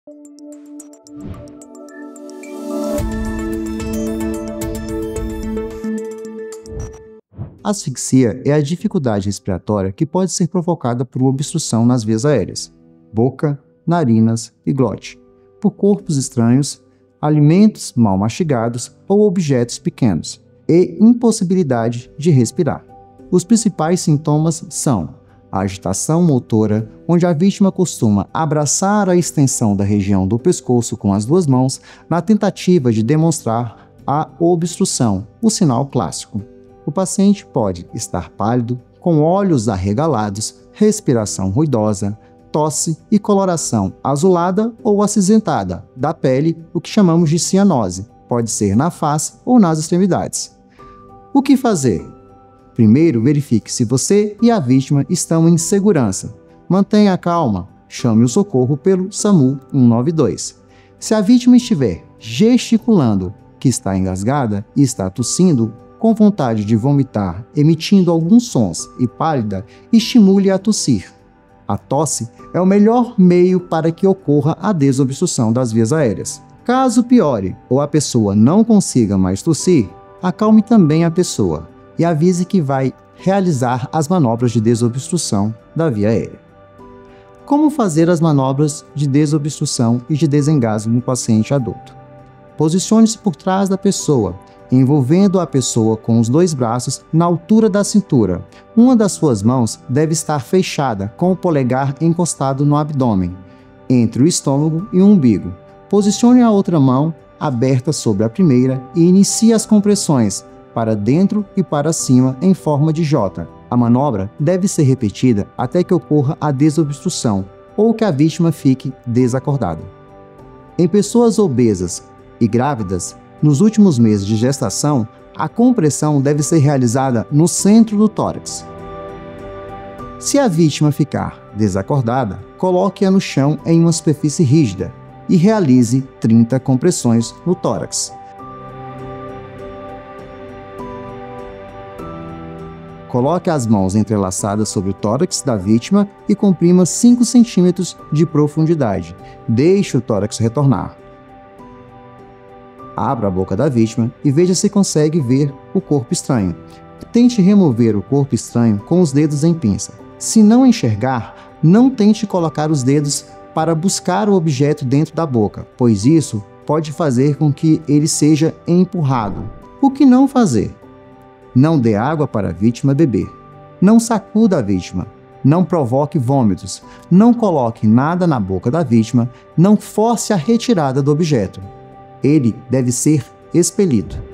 Asfixia é a dificuldade respiratória que pode ser provocada por uma obstrução nas vias aéreas, boca, narinas e glote, por corpos estranhos, alimentos mal mastigados ou objetos pequenos, e impossibilidade de respirar. Os principais sintomas são a agitação motora, onde a vítima costuma abraçar a extensão da região do pescoço com as duas mãos na tentativa de demonstrar a obstrução, o sinal clássico. O paciente pode estar pálido, com olhos arregalados, respiração ruidosa, tosse e coloração azulada ou acinzentada da pele, o que chamamos de cianose. Pode ser na face ou nas extremidades. O que fazer? Primeiro, verifique se você e a vítima estão em segurança. Mantenha a calma. Chame o socorro pelo SAMU 192. Se a vítima estiver gesticulando, que está engasgada e está tossindo, com vontade de vomitar, emitindo alguns sons e pálida, estimule a tossir. A tosse é o melhor meio para que ocorra a desobstrução das vias aéreas. Caso piore ou a pessoa não consiga mais tossir, acalme também a pessoa e avise que vai realizar as manobras de desobstrução da via aérea. Como fazer as manobras de desobstrução e de desengasgo no paciente adulto? Posicione-se por trás da pessoa, envolvendo a pessoa com os dois braços na altura da cintura. Uma das suas mãos deve estar fechada, com o polegar encostado no abdômen, entre o estômago e o umbigo. Posicione a outra mão aberta sobre a primeira e inicie as compressões para dentro e para cima em forma de J. A manobra deve ser repetida até que ocorra a desobstrução ou que a vítima fique desacordada. Em pessoas obesas e grávidas, nos últimos meses de gestação, a compressão deve ser realizada no centro do tórax. Se a vítima ficar desacordada, coloque-a no chão em uma superfície rígida e realize 30 compressões no tórax. Coloque as mãos entrelaçadas sobre o tórax da vítima e comprima 5 centímetros de profundidade. Deixe o tórax retornar. Abra a boca da vítima e veja se consegue ver o corpo estranho. Tente remover o corpo estranho com os dedos em pinça. Se não enxergar, não tente colocar os dedos para buscar o objeto dentro da boca, pois isso pode fazer com que ele seja empurrado. O que não fazer? Não dê água para a vítima beber. Não sacuda a vítima. Não provoque vômitos. Não coloque nada na boca da vítima. Não force a retirada do objeto. Ele deve ser expelido.